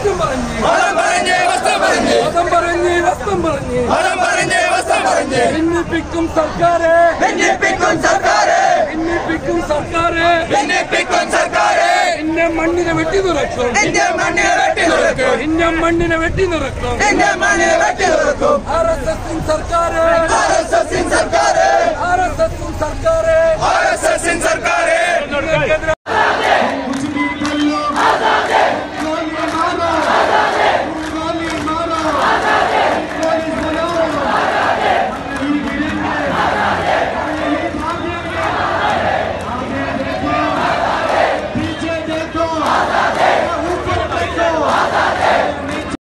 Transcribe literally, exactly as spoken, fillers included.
വസ്ത്രം പറഞ്ഞ് മതം പറഞ്ഞ് വസ്ത്രം പറഞ്ഞ് മതം പറഞ്ഞ് വസ്ത്രം പറഞ്ഞ് മതം പറഞ്ഞ് വസ്ത്രം പറഞ്ഞ് ഭിന്നിപ്പിക്കും സർക്കാരെ ഭിന്നിപ്പിക്കും സർക്കാരെ ഭിന്നിപ്പിക്കും സർക്കാരെ ഭിന്നിപ്പിക്കും സർക്കാരെ എന്റെ മണ്ണിനെ വെട്ടി നിറക്കും എന്റെ മണ്ണിനെ വെട്ടി നിറക്കും എന്റെ മണ്ണിനെ വെട്ടി നിറക്കും എന്റെ മണ്ണിനെ വെട്ടി നിറക്കും ആർ എസ് എസ് സർക്കാരെ ആർ എസ് എസ് സർക്കാരെ ആർ എസ് എസ് സർക്കാരെ